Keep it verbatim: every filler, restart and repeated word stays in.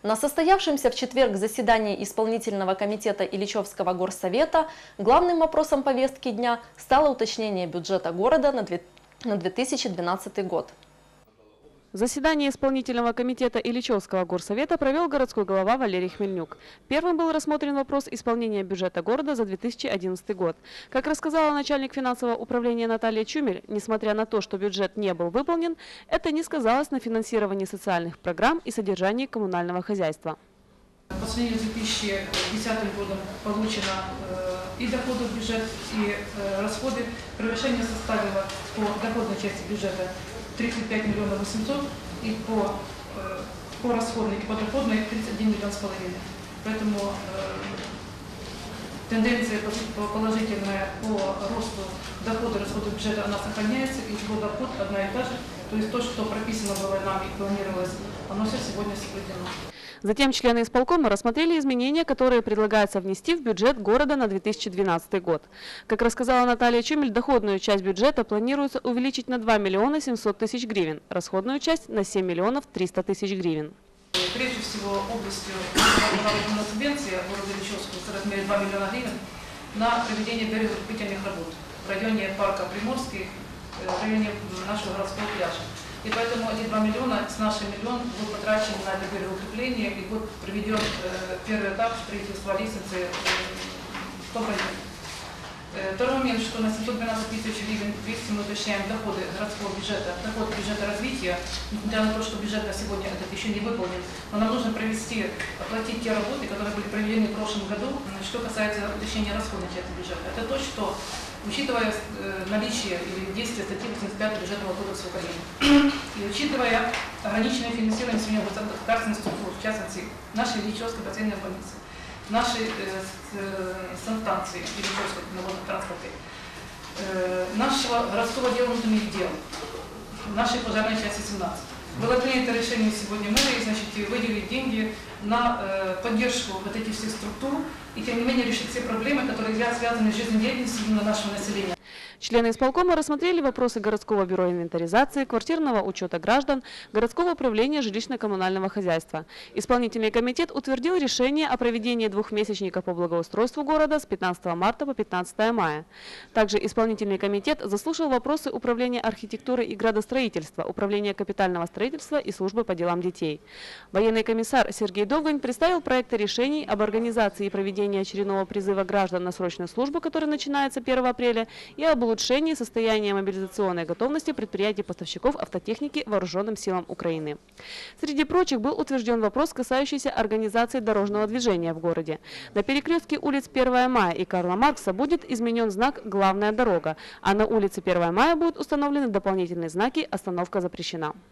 На состоявшемся в четверг заседании исполнительного комитета Ильичевского горсовета главным вопросом повестки дня стало уточнение бюджета города на две тысячи двенадцатый год. Заседание исполнительного комитета Ильичевского горсовета провел городской глава Валерий Хмельнюк. Первым был рассмотрен вопрос исполнения бюджета города за две тысячи одиннадцатый год. Как рассказала начальник финансового управления Наталья Чумель, несмотря на то, что бюджет не был выполнен, это не сказалось на финансировании социальных программ и содержании коммунального хозяйства. По сравнению с две тысячи десятым годом получено и доходы в бюджет, и расходы. Превышение составило по доходной части бюджета тридцать пять миллионов восемьсот, и по, по расходной и по доходной тридцать один миллион с половиной. Поэтому э, тенденция положительная по росту дохода и расходов бюджета она сохраняется, и по доход одна и та же. То есть то, что прописано было нам и планировалось, оно все сегодня соблюдено. Затем члены исполкома рассмотрели изменения, которые предлагается внести в бюджет города на две тысячи двенадцатый год. Как рассказала Наталья Чумель, доходную часть бюджета планируется увеличить на два миллиона семьсот тысяч гривен, расходную часть на семь миллионов триста тысяч гривен. Прежде всего, областью была субвенция города Ильичевского в размере два миллиона гривен на проведение берегоукрепительных работ в районе парка Приморский, в районе нашего городского пляжа. И поэтому эти два миллиона с нашим миллион будут потрачены на это берегоукрепление и будет проведен э, первый этап строительства лестницы э, в том районе. Э, второй момент, что на семьсот двенадцать тысяч гривен двести мы уточняем доходы городского бюджета, доход бюджета развития, несмотря на то, что бюджет на сегодня этот еще не выполнен, но нам нужно провести, оплатить те работы, которые были проведены в прошлом году. Что касается уточнения расходной части бюджета, это то, что учитывая э, наличие или действие статьи восемьдесят пять бюджетного кодекса Украины и учитывая ограниченное финансирование сегодня государственной структуры, в частности, нашей Ильичевской бассейновой больницы, нашей э, э, санстанции Ильичевской на водном транспорте, э, нашего городского отдела внутренних дел, нашей пожарной части семнадцать. Было принято решение сегодня мэрии, значит, выделить деньги на э, поддержку вот этих всех структур и, тем не менее, решить все проблемы, которые связаны с жизнедеятельностью именно нашего населения. Члены исполкома рассмотрели вопросы городского бюро инвентаризации, квартирного учета граждан, городского управления жилищно-коммунального хозяйства. Исполнительный комитет утвердил решение о проведении двухмесячника по благоустройству города с пятнадцатого марта по пятнадцатое мая. Также исполнительный комитет заслушал вопросы управления архитектуры и градостроительства, управления капитального строительства и службы по делам детей. Военный комиссар Сергей Довгань представил проекты решений об организации и проведении очередного призыва граждан на срочную службу, который начинается первого апреля, и об улучшении состояния мобилизационной готовности предприятий-поставщиков автотехники Вооруженным силам Украины. Среди прочих был утвержден вопрос, касающийся организации дорожного движения в городе. На перекрестке улиц первого мая и Карла Маркса будет изменен знак «Главная дорога», а на улице первого мая будут установлены дополнительные знаки «Остановка запрещена».